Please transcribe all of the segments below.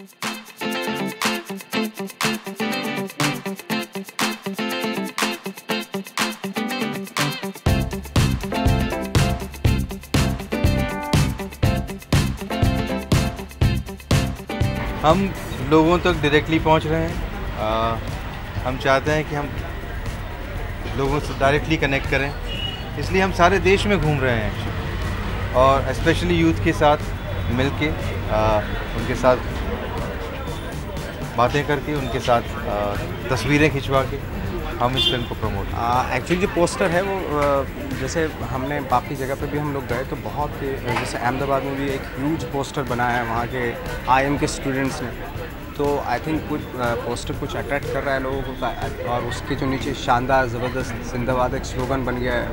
हम लोगों तक डायरेक्टली पहुंच रहे हैं। हम चाहते हैं कि हम लोगों से डायरेक्टली कनेक्ट करें, इसलिए हम सारे देश में घूम रहे हैं और स्पेशली यूथ के साथ मिलके उनके साथ बातें करके, उनके साथ तस्वीरें खिंचवा के हम इस फिल्म को प्रमोट। एक्चुअली जो पोस्टर है वो जैसे हमने बाकी जगह पे भी हम लोग गए तो बहुत, जैसे अहमदाबाद में भी एक ह्यूज पोस्टर बनाया है वहाँ के IIM के स्टूडेंट्स ने, तो आई थिंक कुछ पोस्टर कुछ अट्रैक्ट कर रहा है लोगों को, और उसके जो नीचे शानदार ज़बरदस्त जिंदाबाद एक स्लोगन बन गया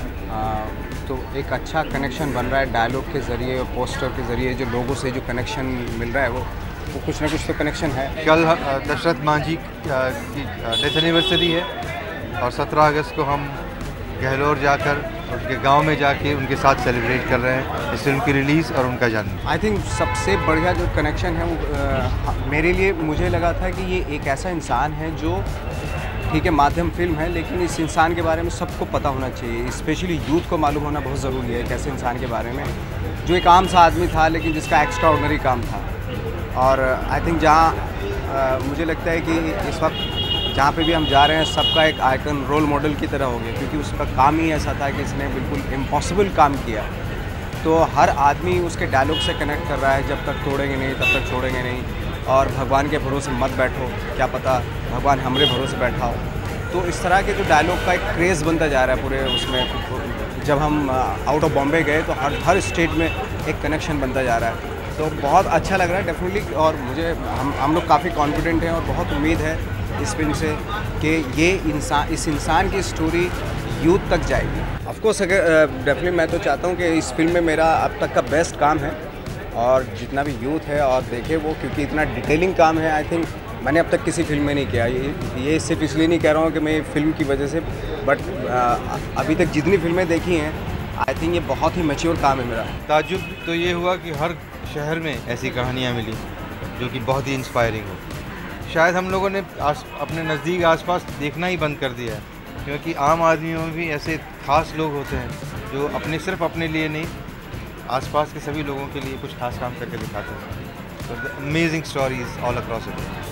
है। तो एक अच्छा कनेक्शन बन रहा है डायलॉग के ज़रिए और पोस्टर के ज़रिए, जो लोगों से जो कनेक्शन मिल रहा है वो कुछ ना कुछ तो कनेक्शन है। कल दशरथ मांझी की डेथ एनिवर्सरी है और 17 अगस्त को हम गहलोर जाकर उनके गांव में जाके उनके साथ सेलिब्रेट कर रहे हैं इस फिल्म की रिलीज़ और उनका जन्म। आई थिंक सबसे बढ़िया जो कनेक्शन है वो मेरे लिए, मुझे लगा था कि ये एक ऐसा इंसान है जो, ठीक है माध्यम फिल्म है, लेकिन इस इंसान के बारे में सबको पता होना चाहिए, स्पेशली यूथ को मालूम होना बहुत ज़रूरी है एक ऐसे इंसान के बारे में जो एक आम सा आदमी था लेकिन जिसका एक्स्ट्रा ऑर्डिनरी काम था। और आई थिंक जहाँ मुझे लगता है कि इस वक्त जहाँ पे भी हम जा रहे हैं सबका एक आइकन रोल मॉडल की तरह हो गया, क्योंकि उसका काम ही ऐसा था कि इसने बिल्कुल इम्पॉसिबल काम किया। तो हर आदमी उसके डायलॉग से कनेक्ट कर रहा है, जब तक तोड़ेंगे नहीं तब तक छोड़ेंगे नहीं, और भगवान के भरोसे मत बैठो, क्या पता भगवान हमारे भरोसे बैठा हो। तो इस तरह के जो डायलॉग का एक क्रेज़ बनता जा रहा है पूरे उसमें। जब हम आउट ऑफ बॉम्बे गए तो हर स्टेट में एक कनेक्शन बनता जा रहा है, तो बहुत अच्छा लग रहा है डेफिनेटली। और मुझे हम लोग काफ़ी कॉन्फिडेंट हैं और बहुत उम्मीद है इस फिल्म से कि ये इस इंसान की स्टोरी यूथ तक जाएगी। ऑफ कोर्स अगर डेफिनेटली मैं तो चाहता हूँ कि इस फिल्म में मेरा अब तक का बेस्ट काम है, और जितना भी यूथ है और देखे वो, क्योंकि इतना डिटेलिंग काम है आई थिंक मैंने अब तक किसी फिल्म में नहीं किया। ये सिर्फ इसलिए नहीं कह रहा हूँ कि मैं फिल्म की वजह से, बट अभी तक जितनी फिल्में देखी हैं आई थिंक ये बहुत ही मैच्योर काम है मेरा। ताज्जुब तो ये हुआ कि हर शहर में ऐसी कहानियाँ मिली जो कि बहुत ही इंस्पायरिंग हो। शायद हम लोगों ने अपने नज़दीक आसपास देखना ही बंद कर दिया है, क्योंकि आम आदमियों में भी ऐसे खास लोग होते हैं जो सिर्फ अपने लिए नहीं, आसपास के सभी लोगों के लिए कुछ खास काम करके दिखाते हैं। तो amazing stories all across India.